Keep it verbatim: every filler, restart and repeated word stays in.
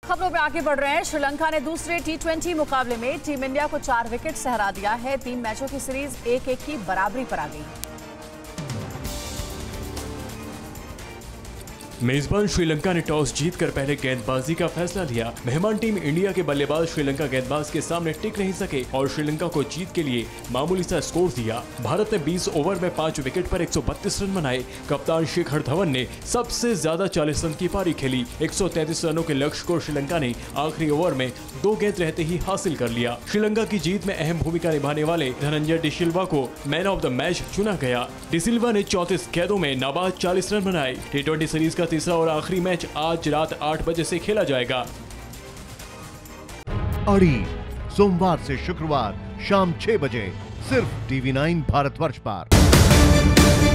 खबरों में आगे बढ़ रहे हैं। श्रीलंका ने दूसरे टी ट्वेंटी मुकाबले में टीम इंडिया को चार विकेट से हरा दिया है। तीन मैचों की सीरीज एक एक की बराबरी पर आ गई। मेजबान श्रीलंका ने टॉस जीतकर पहले गेंदबाजी का फैसला लिया। मेहमान टीम इंडिया के बल्लेबाज श्रीलंका गेंदबाज के सामने टिक नहीं सके और श्रीलंका को जीत के लिए मामूली सा स्कोर दिया। भारत ने बीस ओवर में पांच विकेट पर एक सौ बत्तीस रन बनाए। कप्तान शिखर धवन ने सबसे ज्यादा चालीस रन की पारी खेली। एक सौ तैंतीस रनों के लक्ष्य को श्रीलंका ने आखिरी ओवर में दो गेंद रहते ही हासिल कर लिया। श्रीलंका की जीत में अहम भूमिका निभाने वाले धनंजय डिसिल्वा को मैन ऑफ द मैच चुना गया। डिसिल्वा ने चौंतीस गेंदों में नाबाद चालीस रन बनाए। टी ट्वेंटी सीरीज का तीसरा और आखिरी मैच आज रात आठ बजे से खेला जाएगा। अड़ी सोमवार से शुक्रवार शाम छह बजे सिर्फ टीवी नाइन भारतवर्ष पर।